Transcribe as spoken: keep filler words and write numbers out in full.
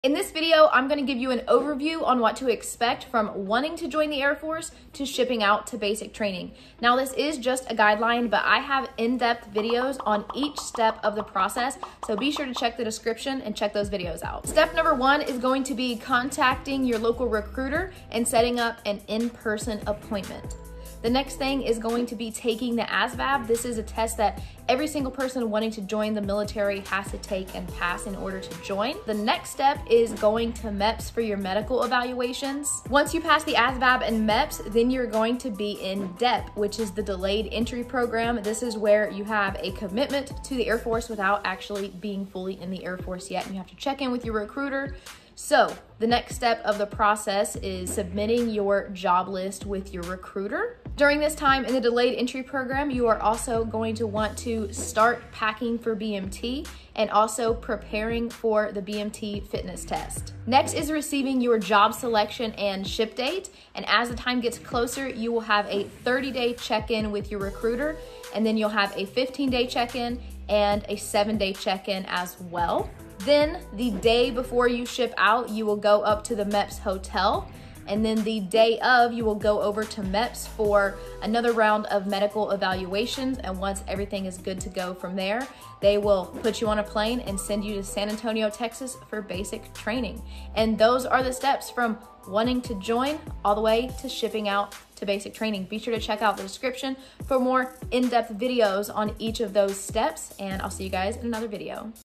In this video, I'm going to give you an overview on what to expect from wanting to join the Air Force to shipping out to basic training. Now, this is just a guideline, but I have in-depth videos on each step of the process, so be sure to check the description and check those videos out. Step number one is going to be contacting your local recruiter and setting up an in-person appointment. The next thing is going to be taking the A S V A B. This is a test that every single person wanting to join the military has to take and pass in order to join. The next step is going to M E P S for your medical evaluations. Once you pass the A S V A B and M E P S, then you're going to be in D E P, which is the delayed entry program. This is where you have a commitment to the Air Force without actually being fully in the Air Force yet, and you have to check in with your recruiter. So the next step of the process is submitting your job list with your recruiter. During this time in the delayed entry program, you are also going to want to start packing for B M T and also preparing for the B M T fitness test. Next is receiving your job selection and ship date. And as the time gets closer, you will have a thirty day check-in with your recruiter, and then you'll have a fifteen day check-in and a seven day check-in as well. Then the day before you ship out, you will go up to the M E P S hotel. And then the day of, you will go over to M E P S for another round of medical evaluations. And once everything is good to go from there, they will put you on a plane and send you to San Antonio, Texas for basic training. And those are the steps from wanting to join all the way to shipping out to basic training. Be sure to check out the description for more in-depth videos on each of those steps, and I'll see you guys in another video.